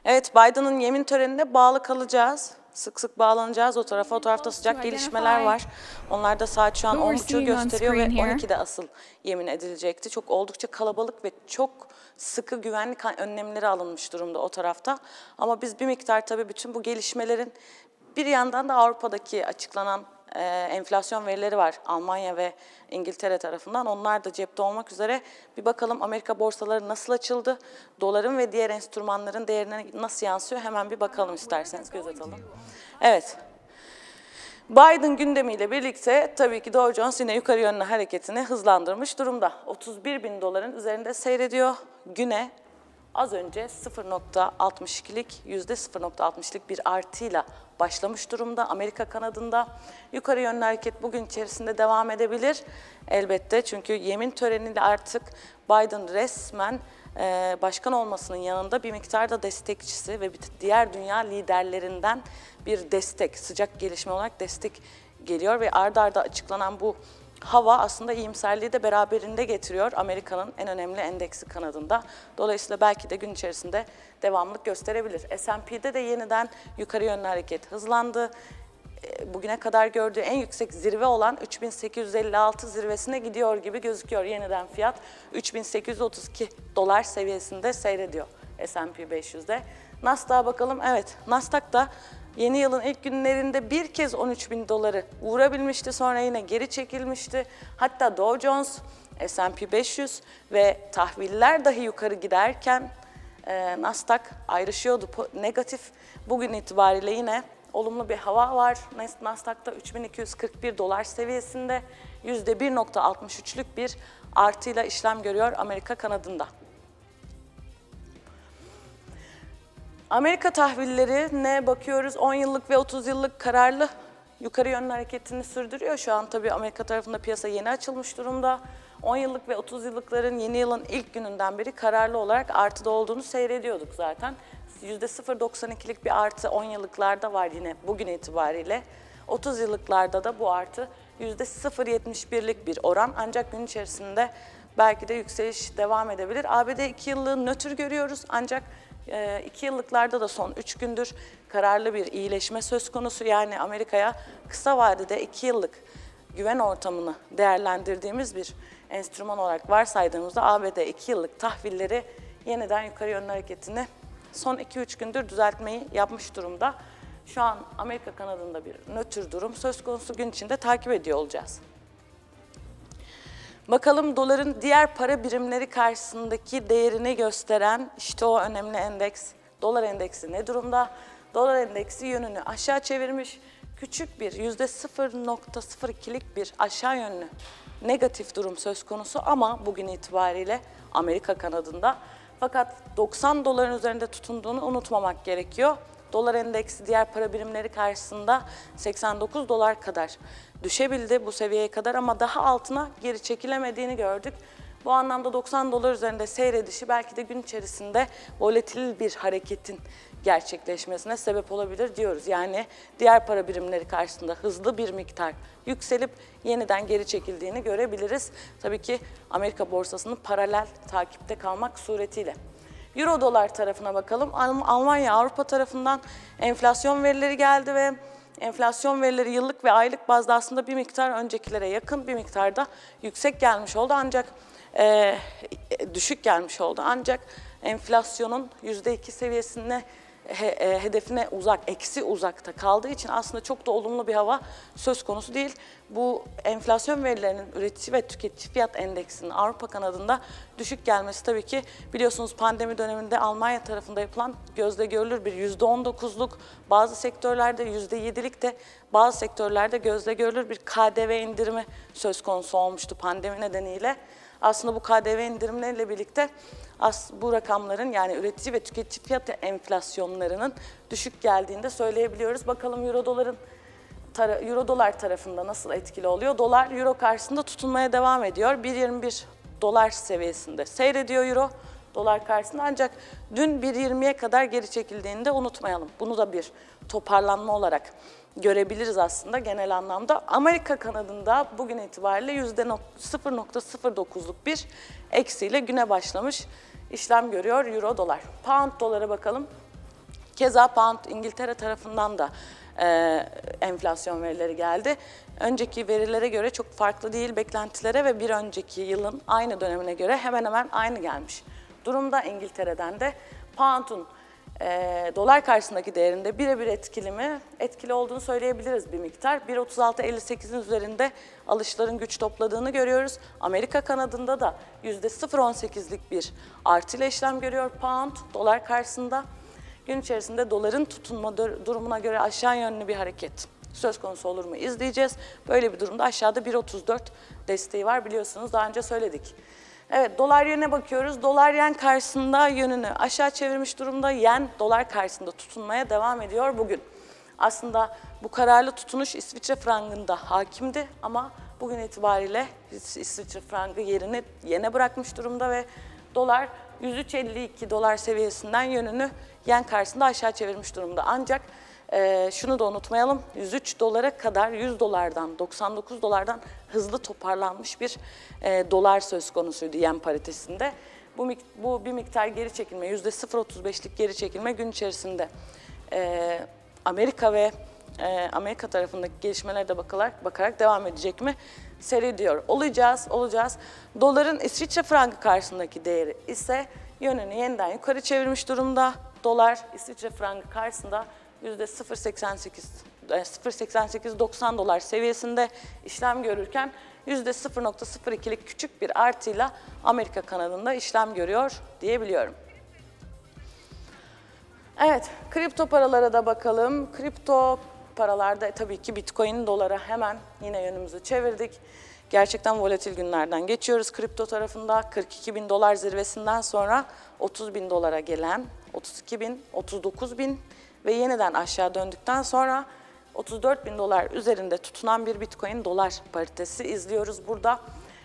Evet, Biden'ın yemin törenine bağlı kalacağız. Sık sık bağlanacağız o tarafa. O tarafta sıcak gelişmeler var. Onlar da saat şu an 10.30'u gösteriyor ve 12'de asıl yemin edilecekti. Çok oldukça kalabalık ve çok sıkı güvenlik önlemleri alınmış durumda o tarafta. Ama biz bir miktar tabii bütün bu gelişmelerin bir yandan da Avrupa'daki açıklanan enflasyon verileri var Almanya ve İngiltere tarafından. Onlar da cepte olmak üzere bir bakalım Amerika borsaları nasıl açıldı, doların ve diğer enstrümanların değerine nasıl yansıyor hemen bir bakalım isterseniz göz atalım. Evet, Biden gündemiyle birlikte tabii ki Dow Jones yine yukarı yönlü hareketini hızlandırmış durumda. 31 bin doların üzerinde seyrediyor. Güne az önce 0.62'lik, %0.60'lık bir artıyla başlamış durumda. Amerika kanadında yukarı yönlü hareket bugün içerisinde devam edebilir. Elbette çünkü yemin töreniyle artık Biden resmen başkan olmasının yanında bir miktar da destekçisi ve diğer dünya liderlerinden bir destek, sıcak gelişme olarak destek geliyor ve ard arda açıklanan bu hava aslında iyimserliği de beraberinde getiriyor Amerika'nın en önemli endeksi kanadında. Dolayısıyla belki de gün içerisinde devamlılık gösterebilir. S&P'de de yeniden yukarı yönlü hareket hızlandı. Bugüne kadar gördüğü en yüksek zirve olan 3856 zirvesine gidiyor gibi gözüküyor. Yeniden fiyat 3832 dolar seviyesinde seyrediyor S&P 500'de. Nasdaq'a bakalım. Evet, Nasdaq da yeni yılın ilk günlerinde bir kez 13 bin doları vurabilmişti. Sonra yine geri çekilmişti. Hatta Dow Jones, S&P 500 ve tahviller dahi yukarı giderken Nasdaq ayrışıyordu negatif. Bugün itibariyle yine olumlu bir hava var. Nasdaq'ta 3241 dolar seviyesinde %1.63'lük bir artıyla işlem görüyor Amerika kanadında. Amerika tahvillerine bakıyoruz. 10 yıllık ve 30 yıllık kararlı yukarı yönlü hareketini sürdürüyor. Şu an tabii Amerika tarafında piyasa yeni açılmış durumda. 10 yıllık ve 30 yıllıkların yeni yılın ilk gününden beri kararlı olarak artıda olduğunu seyrediyorduk zaten. %0.92'lik bir artı 10 yıllıklarda var yine bugün itibariyle. 30 yıllıklarda da bu artı %0.71'lik bir oran. Ancak gün içerisinde belki de yükseliş devam edebilir. ABD 2 yıllığı nötr görüyoruz ancak 2 yıllıklarda da son 3 gündür kararlı bir iyileşme söz konusu. Yani Amerika'ya kısa vadede 2 yıllık güven ortamını değerlendirdiğimiz bir enstrüman olarak varsaydığımızda ABD 2 yıllık tahvilleri yeniden yukarı yönlü hareketini son 2-3 gündür düzeltmeyi yapmış durumda. Şu an Amerika kanadında bir nötr durum söz konusu, gün içinde takip ediyor olacağız. Bakalım doların diğer para birimleri karşısındaki değerini gösteren işte o önemli endeks, dolar endeksi ne durumda? Dolar endeksi yönünü aşağı çevirmiş, küçük bir %0.02'lik bir aşağı yönlü negatif durum söz konusu ama bugün itibariyle Amerika kanadında. Fakat 90 doların üzerinde tutunduğunu unutmamak gerekiyor. Dolar endeksi diğer para birimleri karşısında 89 dolar kadar düşebildi bu seviyeye kadar ama daha altına geri çekilemediğini gördük. Bu anlamda 90 dolar üzerinde seyredişi belki de gün içerisinde volatil bir hareketin gerçekleşmesine sebep olabilir diyoruz. Yani diğer para birimleri karşısında hızlı bir miktar yükselip yeniden geri çekildiğini görebiliriz. Tabii ki Amerika borsasının paralel takipte kalmak suretiyle. Euro dolar tarafına bakalım. Almanya, Avrupa tarafından enflasyon verileri geldi ve enflasyon verileri yıllık ve aylık bazda aslında bir miktar öncekilere yakın, bir miktarda yüksek gelmiş oldu ancak düşük gelmiş oldu. Ancak enflasyonun %2 seviyesine hedefine uzak, eksi uzakta kaldığı için aslında çok da olumlu bir hava söz konusu değil. Bu enflasyon verilerinin üretici ve tüketici fiyat endeksinin Avrupa kanadında düşük gelmesi tabii ki biliyorsunuz pandemi döneminde Almanya tarafında yapılan gözle görülür bir %19'luk, bazı sektörlerde %7'lik de bazı sektörlerde gözle görülür bir KDV indirimi söz konusu olmuştu pandemi nedeniyle. Aslında bu KDV indirimleriyle birlikte bu rakamların yani üretici ve tüketici fiyat enflasyonlarının düşük geldiğini de söyleyebiliyoruz. Bakalım Euro dolar tarafında nasıl etkili oluyor? Dolar Euro karşısında tutunmaya devam ediyor. 1.21 dolar seviyesinde seyrediyor Euro dolar karşısında ancak dün 1.20'ye kadar geri çekildiğini de unutmayalım. Bunu da bir toparlanma olarak görebiliriz aslında genel anlamda. Amerika kanadında bugün itibariyle %0.09'luk bir eksiyle güne başlamış işlem görüyor Euro dolar. Pound dolara bakalım. Keza pound İngiltere tarafından da enflasyon verileri geldi. Önceki verilere göre çok farklı değil beklentilere ve bir önceki yılın aynı dönemine göre hemen hemen aynı gelmiş durumda. İngiltere'den de pound'un dolar karşısındaki değerinde birebir etkili mi? Etkili olduğunu söyleyebiliriz bir miktar. 1.36.58'in üzerinde alışların güç topladığını görüyoruz. Amerika kanadında da %0.18'lik bir artıyla işlem görüyor pound dolar karşısında. Gün içerisinde doların tutunma durumuna göre aşağı yönlü bir hareket söz konusu olur mu izleyeceğiz. Böyle bir durumda aşağıda 1.34 desteği var, biliyorsunuz daha önce söyledik. Evet, dolar yen'e bakıyoruz. Dolar yen karşısında yönünü aşağı çevirmiş durumda. Yen dolar karşısında tutunmaya devam ediyor bugün. Aslında bu kararlı tutunuş İsviçre frangında hakimdi ama bugün itibariyle İsviçre frangı yerini yen'e bırakmış durumda ve dolar 103.52 dolar seviyesinden yönünü yen karşısında aşağı çevirmiş durumda. Ancak şunu da unutmayalım, 103 dolara kadar 100 dolardan 99 dolardan hızlı toparlanmış bir dolar söz konusuydu yen paritesinde. Bu bir miktar geri çekilme, %0.35'lik geri çekilme gün içerisinde Amerika ve Amerika tarafındaki gelişmelere de bakarak devam edecek mi? Seyrediyor. Olacağız. Doların İsviçre frangı karşısındaki değeri ise yönünü yeniden yukarı çevirmiş durumda. Dolar İsviçre frangı karşısında %0.88-90 dolar seviyesinde işlem görürken %0.02'lik küçük bir artıyla Amerika kanadında işlem görüyor diyebiliyorum. Evet, kripto paralara da bakalım. Kripto paralarda tabii ki Bitcoin dolara hemen yine yönümüzü çevirdik. Gerçekten volatil günlerden geçiyoruz kripto tarafında. 42 bin dolar zirvesinden sonra 30 bin dolara gelen 32 bin, 39 bin ve yeniden aşağı döndükten sonra 34 bin dolar üzerinde tutunan bir Bitcoin dolar paritesi izliyoruz burada.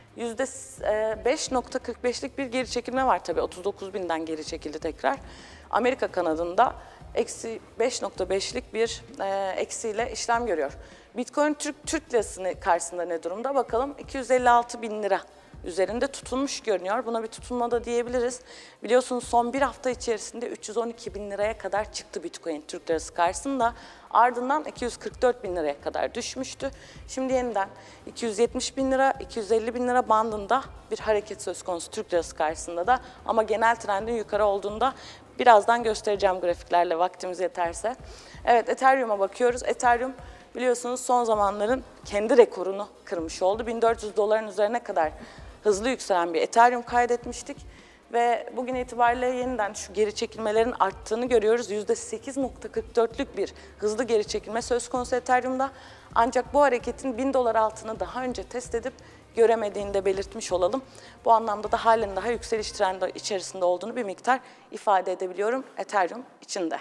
%5.45'lik bir geri çekilme var tabii. 39 binden geri çekildi tekrar. Amerika kanadında eksi 5.5'lik bir eksiyle işlem görüyor. Bitcoin Türk lirası karşısında ne durumda? Bakalım 256 bin lira üzerinde tutunmuş görünüyor. Buna bir tutunma da diyebiliriz. Biliyorsunuz son bir hafta içerisinde 312 bin liraya kadar çıktı Bitcoin Türk lirası karşısında. Ardından 244 bin liraya kadar düşmüştü. Şimdi yeniden 270 bin lira, 250 bin lira bandında bir hareket söz konusu Türk lirası karşısında da. Ama genel trendin yukarı olduğunda birazdan göstereceğim grafiklerle vaktimiz yeterse. Evet, Ethereum'a bakıyoruz. Ethereum biliyorsunuz son zamanların kendi rekorunu kırmış oldu. 1400 doların üzerine kadar hızlı yükselen bir Ethereum kaydetmiştik. Ve bugün itibariyle yeniden şu geri çekilmelerin arttığını görüyoruz. %8.44'lük bir hızlı geri çekilme söz konusu Ethereum'da. Ancak bu hareketin 1000 dolar altını daha önce test edip göremediğini de belirtmiş olalım. Bu anlamda da halen daha yükseliş trendi içerisinde olduğunu bir miktar ifade edebiliyorum Ethereum içinde.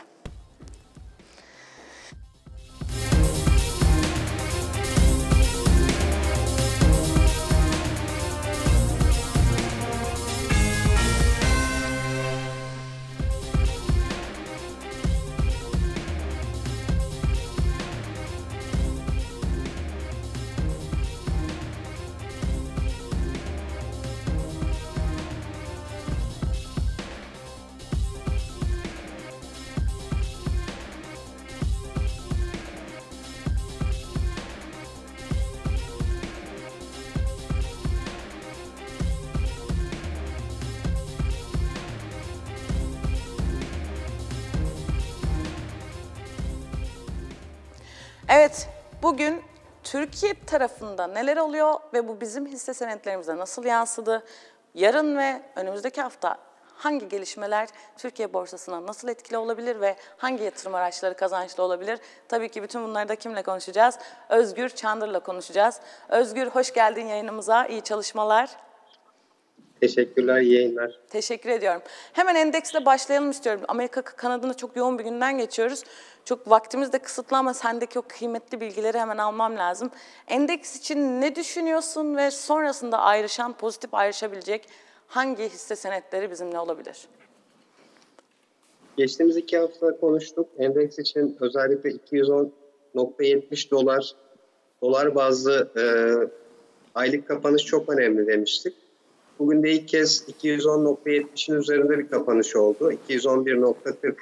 Evet, bugün Türkiye tarafında neler oluyor ve bu bizim hisse senetlerimize nasıl yansıdı? Yarın ve önümüzdeki hafta hangi gelişmeler Türkiye borsasına nasıl etkili olabilir ve hangi yatırım araçları kazançlı olabilir? Tabii ki bütün bunları da kimle konuşacağız? Özgür Çandır'la konuşacağız. Özgür, hoş geldin yayınımıza. İyi çalışmalar. Teşekkürler, iyi yayınlar. Teşekkür ediyorum. Hemen endeksle başlayalım istiyorum. Amerika kanadında çok yoğun bir günden geçiyoruz. Çok vaktimiz de kısıtlı ama sendeki o kıymetli bilgileri hemen almam lazım. Endeks için ne düşünüyorsun ve sonrasında ayrışan, pozitif ayrışabilecek hangi hisse senetleri bizimle olabilir? Geçtiğimiz 2 hafta konuştuk. Endeks için özellikle 210.70 dolar bazlı aylık kapanış çok önemli demiştik. Bugün de ilk kez 210.70'in üzerinde bir kapanış oldu. 211.40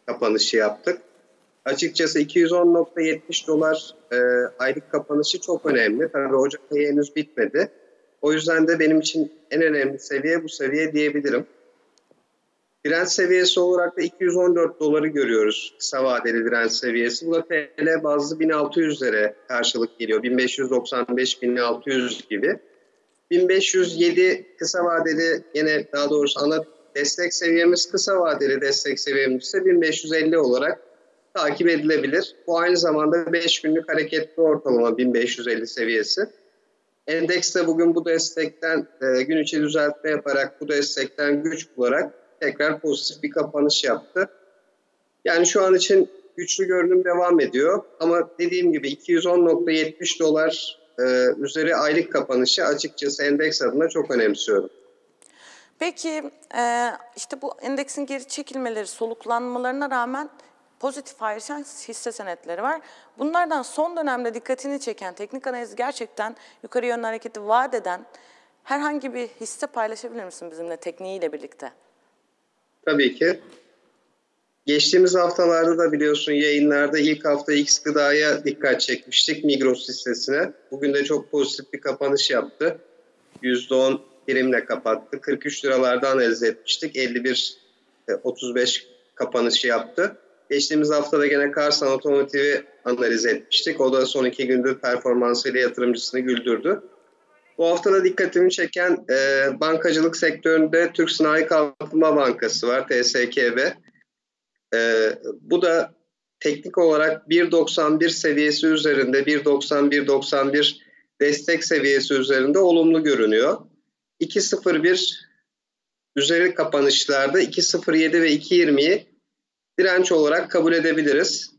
kapanışı yaptık. Açıkçası 210.70 dolar aylık kapanışı çok önemli. Tabii Ocak ayı henüz bitmedi. O yüzden de benim için en önemli seviye bu seviye diyebilirim. Direnç seviyesi olarak da 214 doları görüyoruz, kısa vadeli direnç seviyesi. Bu da TL bazlı 1600'lere karşılık geliyor. 1595-1600 gibi. 1507 kısa vadeli, yine daha doğrusu ana destek seviyemiz, kısa vadeli destek seviyemiz ise 1550 olarak takip edilebilir. Bu aynı zamanda 5 günlük hareketli ortalama 1550 seviyesi. Endeks de bugün bu destekten gün içi düzeltme yaparak bu destekten güç bularak tekrar pozitif bir kapanış yaptı. Yani şu an için güçlü görünüm devam ediyor. Ama dediğim gibi 210.70 dolar üzeri aylık kapanışı açıkçası endeks adına çok önemsiyorum. Peki işte bu endeksin geri çekilmeleri, soluklanmalarına rağmen pozitif ayrışan hisse senetleri var. Bunlardan son dönemde dikkatini çeken, teknik analiz gerçekten yukarı yönlü hareketi vaat eden herhangi bir hisse paylaşabilir misin bizimle tekniğiyle birlikte? Tabii ki. Geçtiğimiz haftalarda da biliyorsun yayınlarda ilk hafta X Gıda'ya dikkat çekmiştik, Migros hissesine. Bugün de çok pozitif bir kapanış yaptı. %10 primle kapattı. 43 liralarda analiz etmiştik. 51.35 kapanışı yaptı. Geçtiğimiz haftada gene Karsan Otomotiv'i analiz etmiştik. O da son 2 gündür performansıyla yatırımcısını güldürdü. Bu hafta da dikkatimi çeken bankacılık sektöründe Türk Sanayi Kalkınma Bankası var, TSKB. Bu da teknik olarak 1.91 seviyesi üzerinde, 1.91 destek seviyesi üzerinde olumlu görünüyor. 2.01 üzeri kapanışlarda 2.07 ve 2.20'yi direnç olarak kabul edebiliriz.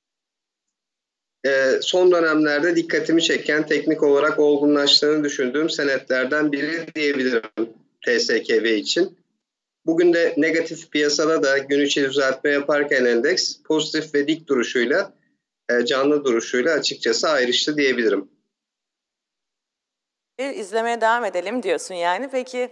Son dönemlerde dikkatimi çeken, teknik olarak olgunlaştığını düşündüğüm senetlerden biri diyebilirim TSKB için. Bugün de negatif piyasada da gün içi düzeltme yaparken endeks pozitif ve dik duruşuyla, canlı duruşuyla açıkçası ayrıştı diyebilirim. İzlemeye devam edelim diyorsun yani. Peki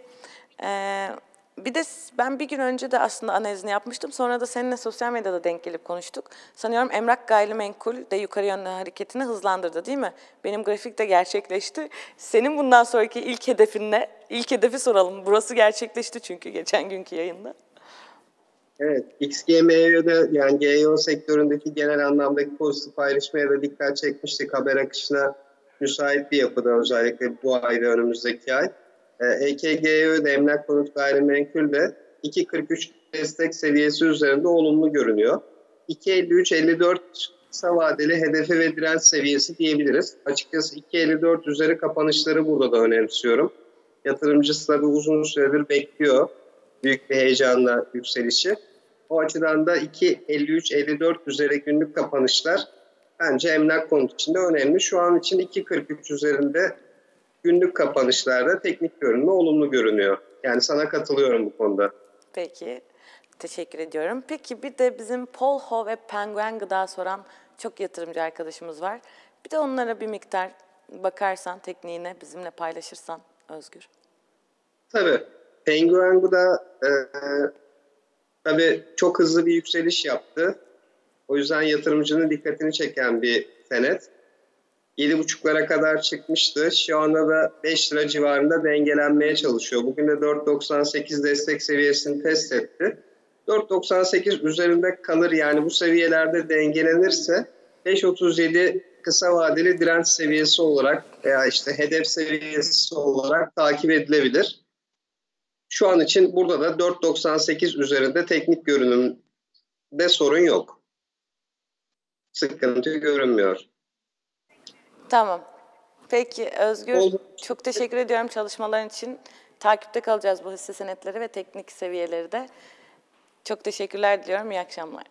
bir de ben bir gün önce de aslında analizini yapmıştım. Sonra da seninle sosyal medyada denk gelip konuştuk. Sanıyorum Emlak Gayrimenkul de yukarı yönlü hareketini hızlandırdı değil mi? Benim grafik de gerçekleşti. Senin bundan sonraki ilk hedefin ne? İlk hedefi soralım. Burası gerçekleşti çünkü geçen günkü yayında. Evet, XGM'de yani GEO sektöründeki genel anlamdaki pozitif ayrışmaya da dikkat çekmiştik. Haber akışına müsait bir yapıda özellikle bu ay ve önümüzdeki ay. EKGEO'da Emlak Konut Gayrimenkul de 2.43 destek seviyesi üzerinde olumlu görünüyor. 2.53-54 kısa vadeli hedefi ve direnç seviyesi diyebiliriz. Açıkçası 2.54 üzeri kapanışları burada da önemsiyorum. Yatırımcısı da uzun süredir bekliyor büyük bir heyecanla yükselişi. O açıdan da 2.53-54 üzeri günlük kapanışlar bence emlak konut için de önemli. Şu an için 2.43 üzerinde günlük kapanışlarda teknik görünümü olumlu görünüyor. Yani sana katılıyorum bu konuda. Peki, teşekkür ediyorum. Peki bir de bizim Polho ve Penguen Gıda soran çok yatırımcı arkadaşımız var. Bir de onlara bir miktar bakarsan, tekniğine bizimle paylaşırsan Özgür. Tabii. Penguen Gıda tabii çok hızlı bir yükseliş yaptı. O yüzden yatırımcının dikkatini çeken bir senet. 7.5'lara kadar çıkmıştı. Şu anda da 5 lira civarında dengelenmeye çalışıyor. Bugün de 4.98 destek seviyesini test etti. 4.98 üzerinde kalır, yani bu seviyelerde dengelenirse 5.37 kısa vadeli direnç seviyesi olarak veya işte hedef seviyesi olarak takip edilebilir. Şu an için burada da 4.98 üzerinde teknik görünümde sorun yok. Sıkıntı görünmüyor. Tamam. Peki Özgür, çok teşekkür ediyorum çalışmaların için. Takipte kalacağız bu hisse senetleri ve teknik seviyeleri de. Çok teşekkürler diliyorum. İyi akşamlar.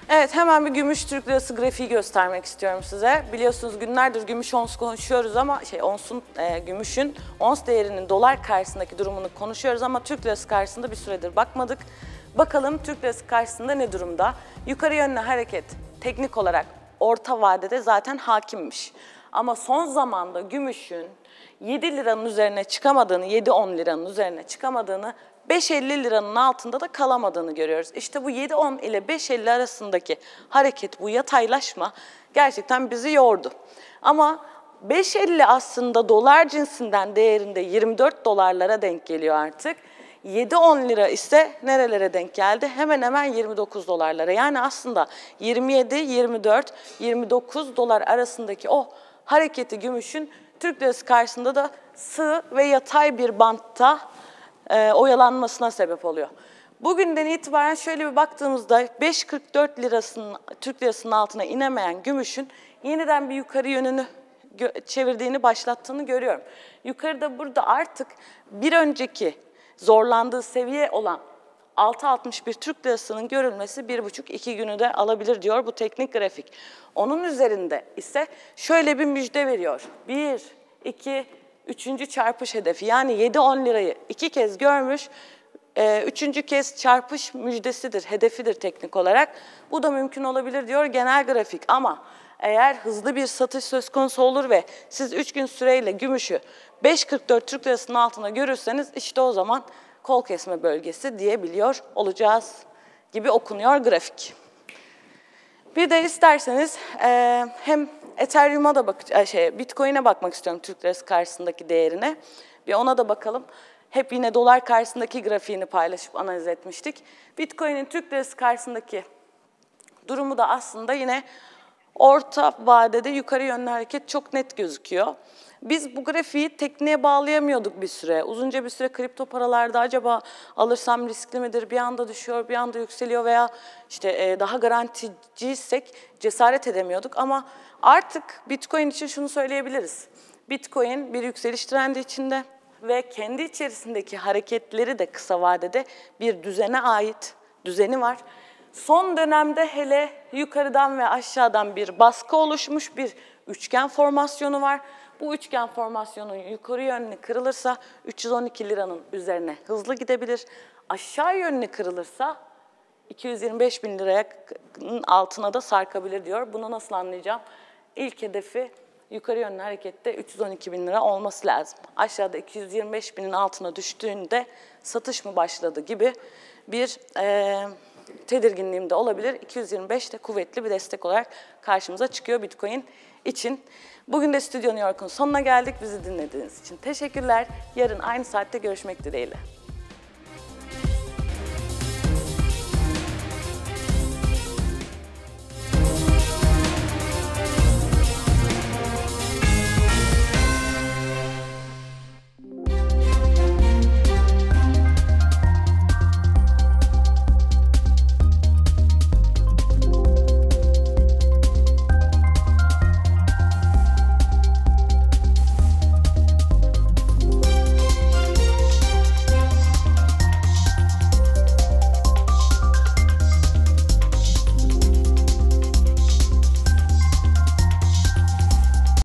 Evet, hemen bir gümüş Türk lirası grafiği göstermek istiyorum size. Biliyorsunuz günlerdir gümüş ons konuşuyoruz ama gümüşün ons değerinin dolar karşısındaki durumunu konuşuyoruz ama Türk lirası karşısında bir süredir bakmadık. Bakalım Türk lirası karşısında ne durumda? Yukarı yönlü hareket teknik olarak orta vadede zaten hakimmiş. Ama son zamanda gümüşün 7 liranın üzerine çıkamadığını, 7-10 liranın üzerine çıkamadığını, 5.50 liranın altında da kalamadığını görüyoruz. İşte bu 7.10 ile 5.50 arasındaki hareket, bu yataylaşma gerçekten bizi yordu. Ama 5.50 aslında dolar cinsinden değerinde 24 dolarlara denk geliyor artık. 7-10 lira ise nerelere denk geldi? Hemen hemen 29 dolarlara. Yani aslında 27, 24, 29 dolar arasındaki o hareketi gümüşün Türk lirası karşısında da sığ ve yatay bir bantta oyalanmasına sebep oluyor. Bugünden itibaren şöyle bir baktığımızda 5.44 lirasının Türk lirasının altına inemeyen gümüşün yeniden bir yukarı yönünü çevirdiğini, başlattığını görüyorum. Yukarıda burada artık bir önceki zorlandığı seviye olan 6.61 Türk lirasının görülmesi 1,5-2 günü de alabilir diyor bu teknik grafik. Onun üzerinde ise şöyle bir müjde veriyor. 1, 2, 3. çarpış hedefi, yani 7-10 lirayı 2 kez görmüş, 3. kez çarpış müjdesidir, hedefidir teknik olarak. Bu da mümkün olabilir diyor genel grafik ama eğer hızlı bir satış söz konusu olur ve siz 3 gün süreyle gümüşü 5.44 Türk lirasının altına görürseniz işte o zaman kol kesme bölgesi diyebiliyor olacağız gibi okunuyor grafik. Bir de isterseniz hem Ethereum'a da Bitcoin'e bakmak istiyorum Türk lirası karşısındaki değerine. Bir ona da bakalım. Hep yine dolar karşısındaki grafiğini paylaşıp analiz etmiştik. Bitcoin'in Türk lirası karşısındaki durumu da aslında yine orta vadede yukarı yönlü hareket çok net gözüküyor. Biz bu grafiği tekniğe bağlayamıyorduk bir süre. Uzunca bir süre kripto paralarda acaba alırsam riskli midir? Bir anda düşüyor, bir anda yükseliyor veya işte daha garanticiysek cesaret edemiyorduk. Ama artık Bitcoin için şunu söyleyebiliriz. Bitcoin bir yükseliş trendi içinde ve kendi içerisindeki hareketleri de kısa vadede bir düzene ait düzeni var. Son dönemde hele yukarıdan ve aşağıdan bir baskı oluşmuş bir üçgen formasyonu var. Bu üçgen formasyonun yukarı yönlü kırılırsa 312 liranın üzerine hızlı gidebilir. Aşağı yönlü kırılırsa 225 bin liranın altına da sarkabilir diyor. Bunu nasıl anlayacağım? İlk hedefi yukarı yönlü harekette 312 bin lira olması lazım. Aşağıda 225 binin altına düştüğünde satış mı başladı gibi bir tedirginliğim de olabilir. 225 de kuvvetli bir destek olarak karşımıza çıkıyor Bitcoin için. Bugün de Stüdyo New York'un sonuna geldik. Bizi dinlediğiniz için teşekkürler. Yarın aynı saatte görüşmek dileğiyle.